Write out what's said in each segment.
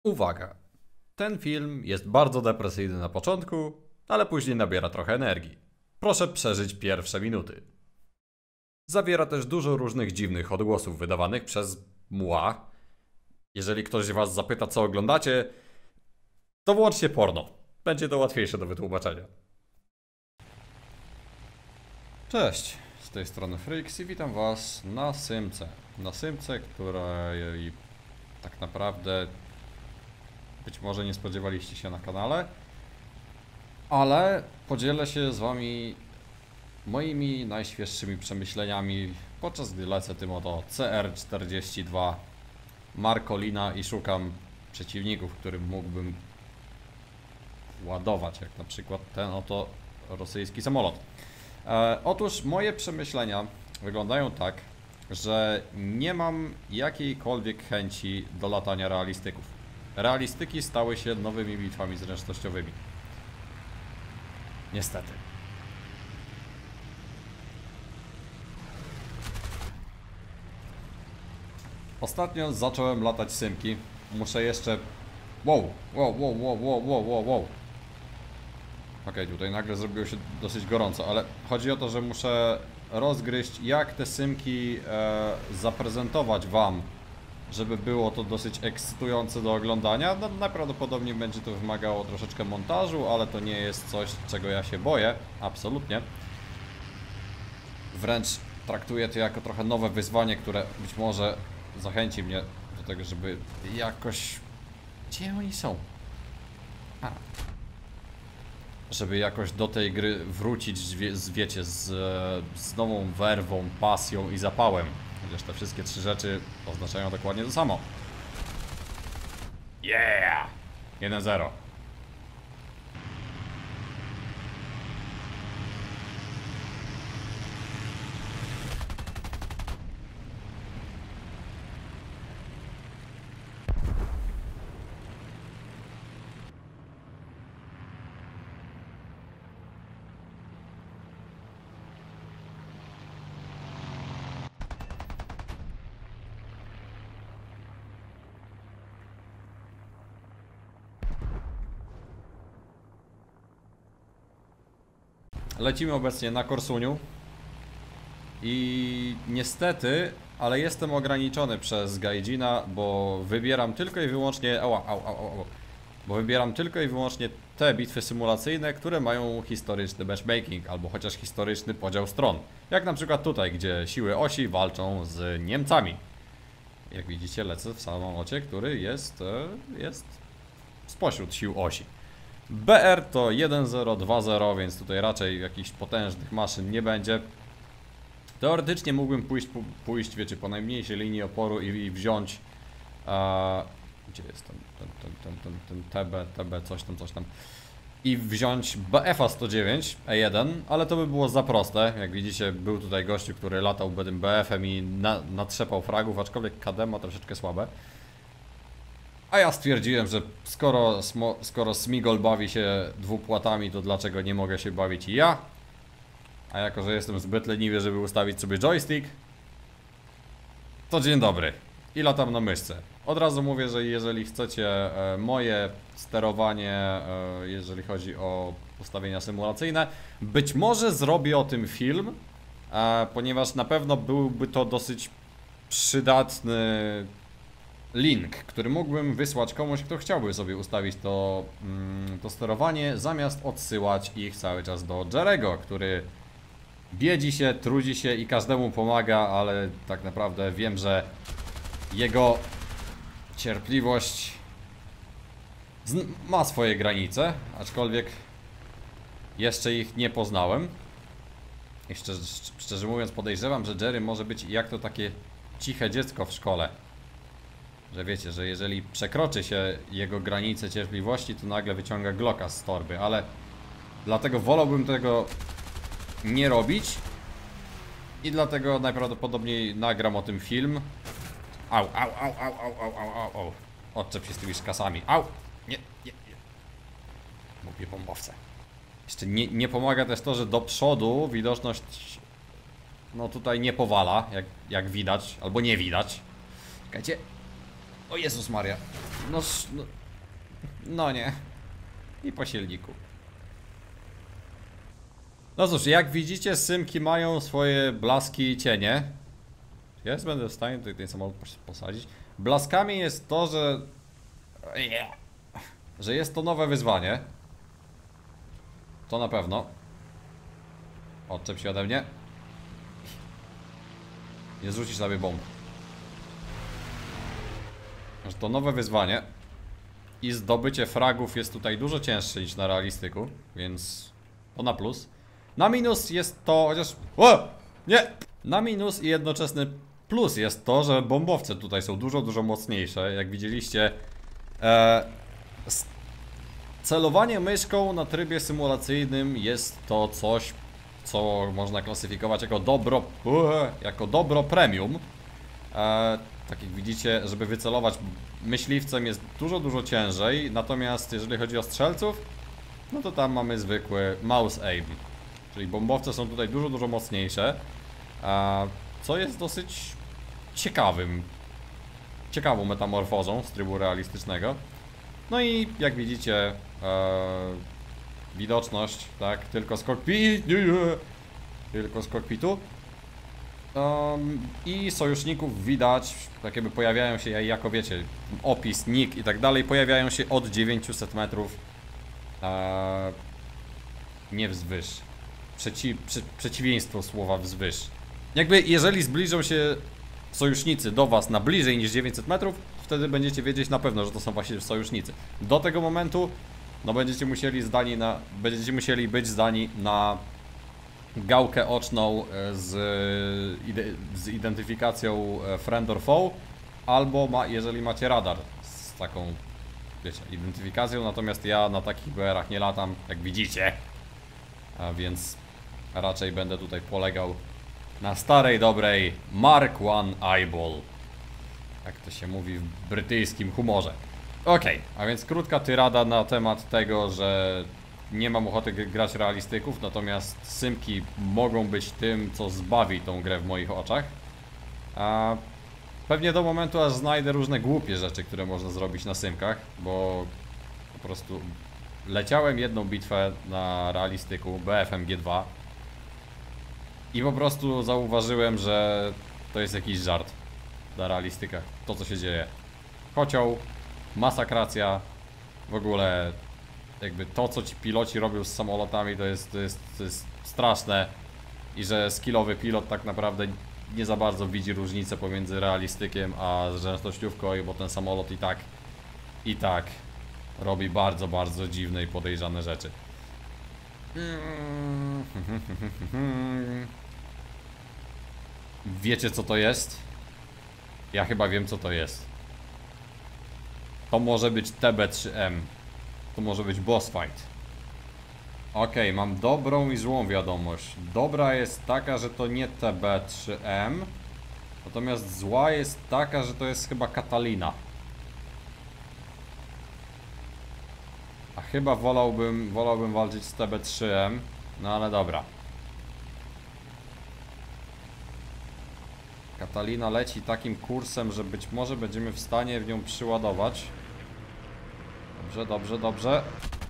Uwaga! Ten film jest bardzo depresyjny na początku, ale później nabiera trochę energii. Proszę przeżyć pierwsze minuty. Zawiera też dużo różnych dziwnych odgłosów wydawanych przez mła. Jeżeli ktoś z was zapyta, co oglądacie, to włączcie porno. Będzie to łatwiejsze do wytłumaczenia. Cześć, z tej strony Freaks i witam was na Symce. Na Symce, której tak naprawdę być może nie spodziewaliście się na kanale, ale podzielę się z wami moimi najświeższymi przemyśleniami, podczas gdy lecę tym oto CR-42 Markolina i szukam przeciwników, którym mógłbym ładować, jak na przykład ten oto rosyjski samolot. Otóż moje przemyślenia wyglądają tak, że nie mam jakiejkolwiek chęci do latania realistyków. Realistyki stały się nowymi bitwami zręcznościowymi. Niestety. Ostatnio zacząłem latać symki. Muszę jeszcze... Wow. Okej, tutaj nagle zrobiło się dosyć gorąco, ale chodzi o to, że muszę rozgryźć, jak te symki zaprezentować wam, żeby było to dosyć ekscytujące do oglądania. No, najprawdopodobniej będzie to wymagało troszeczkę montażu, ale to nie jest coś, czego ja się boję. Absolutnie. Wręcz traktuję to jako trochę nowe wyzwanie, które być może zachęci mnie do tego, żeby jakoś... Gdzie oni są? Żeby jakoś do tej gry wrócić, wiecie, z nową werwą, pasją i zapałem. Chociaż te wszystkie trzy rzeczy oznaczają dokładnie to samo. Yeah! 1-0. Lecimy obecnie na Korsuniu i niestety, ale jestem ograniczony przez Gaijina, bo wybieram tylko i wyłącznie... Bo wybieram tylko i wyłącznie te bitwy symulacyjne, które mają historyczny matchmaking, albo chociaż historyczny podział stron. Jak na przykład tutaj, gdzie siły osi walczą z Niemcami. Jak widzicie, lecę w samolocie, który jest spośród sił osi. BR to 1-0, 2-0, więc tutaj raczej jakichś potężnych maszyn nie będzie. Teoretycznie mógłbym pójść, wiecie, po najmniejszej linii oporu i wziąć... gdzie jest ten TB, coś tam. I wziąć BF-a 109 E1, ale to by było za proste. Jak widzicie, był tutaj gościu, który latał tym BF-em i natrzepał fragów, aczkolwiek KD ma troszeczkę słabe. A ja stwierdziłem, że skoro Smigol bawi się dwupłatami, to dlaczego nie mogę się bawić i ja? A jako, że jestem zbyt leniwy, żeby ustawić sobie joystick, to dzień dobry. I latam na myszce. Od razu mówię, że jeżeli chcecie moje sterowanie, jeżeli chodzi o ustawienia symulacyjne, być może zrobię o tym film, ponieważ na pewno byłby to dosyć przydatny link, który mógłbym wysłać komuś, kto chciałby sobie ustawić to sterowanie, zamiast odsyłać ich cały czas do Jerego, który biedzi się, trudzi się i każdemu pomaga, ale tak naprawdę wiem, że jego cierpliwość ma swoje granice, aczkolwiek jeszcze ich nie poznałem. I szczerze mówiąc podejrzewam, że Jerry może być jak to takie ciche dziecko w szkole. Że wiecie, że jeżeli przekroczy się jego granice cierpliwości, to nagle wyciąga Glocka z torby, ale dlatego wolałbym tego nie robić i dlatego najprawdopodobniej nagram o tym film. Au. Odczep się z tymi szkasami. Au! Nie. Mówię bombowce. Jeszcze nie pomaga też to, że do przodu widoczność no tutaj nie powala, jak widać, albo nie widać. Czekajcie. O Jezus Maria. No, no nie. I po silniku. No cóż, jak widzicie, Symki mają swoje blaski i cienie. Jest, będę w stanie tutaj ten samolot posadzić. Blaskami jest to, że jest to nowe wyzwanie. To na pewno. Odczep się ode mnie. Nie zrzucisz sobie bomb. Że to nowe wyzwanie. I zdobycie fragów jest tutaj dużo cięższe niż na realistyku. Więc to na plus. Na minus jest to, chociaż... O! Nie! Na minus i jednoczesny plus jest to, że bombowce tutaj są dużo mocniejsze. Jak widzieliście, celowanie myszką na trybie symulacyjnym jest to coś, co można klasyfikować jako dobro premium. Tak jak widzicie, żeby wycelować myśliwcem jest dużo ciężej. Natomiast jeżeli chodzi o strzelców, no to tam mamy zwykły mouse aim. Czyli bombowce są tutaj dużo mocniejsze. Co jest dosyć ciekawą metamorfozą z trybu realistycznego. No i jak widzicie, widoczność, tak, tylko z kokpitu. I sojuszników widać, tak jakby pojawiają się, jako wiecie, opis, nick i tak dalej, pojawiają się od 900 metrów, nie wzwyż. Przeciwieństwo słowa wzwyż. Jakby jeżeli zbliżą się sojusznicy do was na bliżej niż 900 metrów, wtedy będziecie wiedzieć na pewno, że to są właśnie sojusznicy. Do tego momentu, no będziecie musieli być zdani na gałkę oczną z identyfikacją friend or foe, albo jeżeli macie radar z taką, wiecie, identyfikacją, natomiast ja na takich BR-ach nie latam, jak widzicie, a więc raczej będę tutaj polegał na starej, dobrej Mark I Eyeball, jak to się mówi w brytyjskim humorze. Okej, a więc krótka tyrada na temat tego, że nie mam ochoty grać realistyków, natomiast Symki mogą być tym, co zbawi tą grę w moich oczach. A pewnie do momentu, aż znajdę różne głupie rzeczy, które można zrobić na Symkach, bo po prostu leciałem jedną bitwę na realistyku BFMG2 i po prostu zauważyłem, że to jest jakiś żart na realistykach, to co się dzieje. Kocioł, masakracja, w ogóle jakby to, co ci piloci robią z samolotami, to jest straszne. I że skillowy pilot tak naprawdę nie za bardzo widzi różnicę pomiędzy realistykiem a zręcznościówką, bo ten samolot i tak robi bardzo dziwne i podejrzane rzeczy. Wiecie, co to jest? Ja chyba wiem, co to jest. To może być TB3M. To może być boss fight. Okej, mam dobrą i złą wiadomość. Dobra jest taka, że to nie TB3M. Natomiast zła jest taka, że to jest chyba Catalina. A chyba wolałbym walczyć z TB3M. No ale dobra. Catalina leci takim kursem, że być może będziemy w stanie w nią przyładować. Dobrze.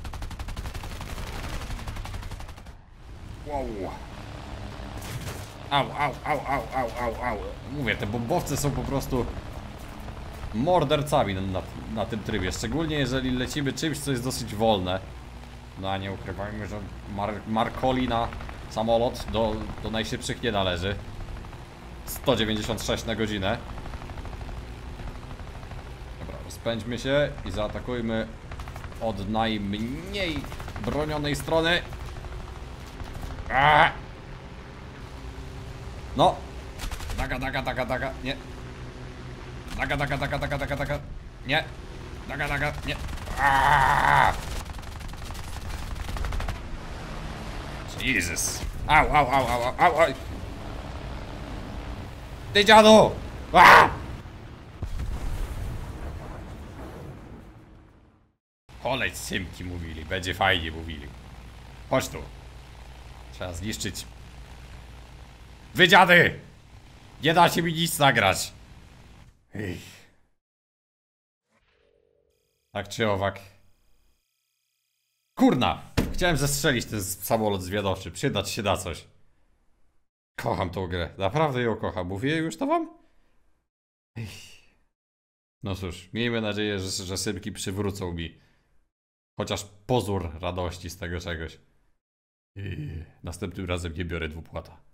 Wow. Au. Mówię, te bombowce są po prostu mordercami na tym trybie. Szczególnie jeżeli lecimy czymś, co jest dosyć wolne. No a nie ukrywajmy, że Markolina samolot do najszybszych nie należy. 196 na godzinę. Dobra, rozpędźmy się i zaatakujmy od najmniej bronionej strony. No. Daga. Nie. Daga. Nie. Daga. Nie. Jesus. Au. Ty dziadu! Poleć Symki mówili, będzie fajnie mówili. Chodź tu. Trzeba zniszczyć. Wy dziady! Nie da się mi nic nagrać. Tak czy owak. Kurna! Chciałem zestrzelić ten samolot zwiadowczy. Przydać się da coś. Kocham tą grę. Naprawdę ją kocham. Mówię już to wam? No cóż, miejmy nadzieję, że sypki przywrócą mi chociaż pozór radości z tego czegoś. Następnym razem nie biorę dwupłata.